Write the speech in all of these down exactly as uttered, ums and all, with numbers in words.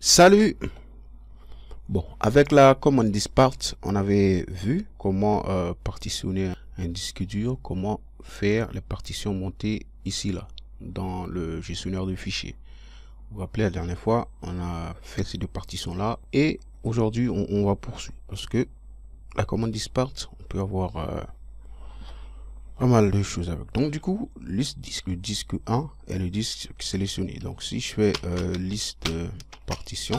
Salut! Bon, avec la commande dispart, on avait vu comment euh, partitionner un disque dur, comment faire les partitions montées ici, là, dans le gestionnaire de fichiers. Vous vous rappelez, la dernière fois, on a fait ces deux partitions-là, et aujourd'hui, on, on va poursuivre, parce que la commande dispart, on peut avoir euh, pas mal de choses avec. Donc, du coup, liste disque, le disque un et le disque sélectionné. Donc, si je fais euh, liste euh, partition,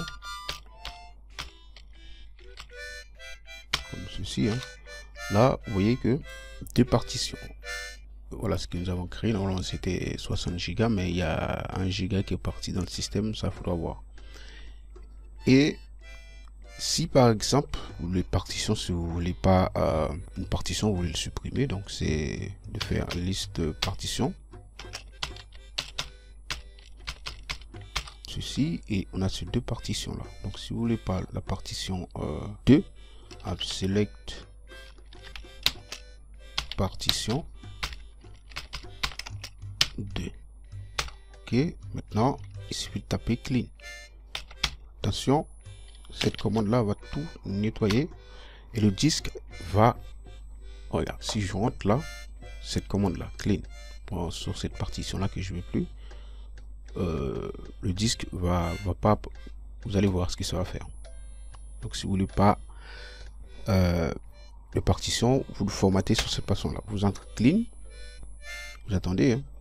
comme ceci, hein. Là, vous voyez que deux partitions. Voilà ce que nous avons créé. Normalement, c'était soixante gigas, mais il y a un giga qui est parti dans le système, ça faudra voir. Et si par exemple, les partitions, si vous voulez pas euh, une partition, vous voulez le supprimer, donc c'est de faire liste partition. Ceci, et on a ces deux partitions là. Donc si vous voulez pas la partition euh, deux, à select partition deux. Ok, maintenant il suffit de taper clean. Attention, cette commande là va tout nettoyer et le disque va, regarde, si je rentre là, cette commande là clean bon, sur cette partition là que je veux plus, euh, le disque va va pas, vous allez voir ce que ça va faire. Donc si vous voulez pas euh, le partition, vous le formatez sur cette façon là, vous entrez clean, vous attendez, hein.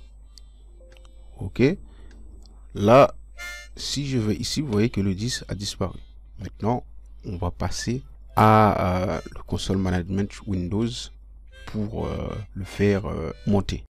Ok, là si je vais ici, vous voyez que le disque a disparu. Maintenant on va passer à euh, le console management Windows pour euh, le faire euh, monter.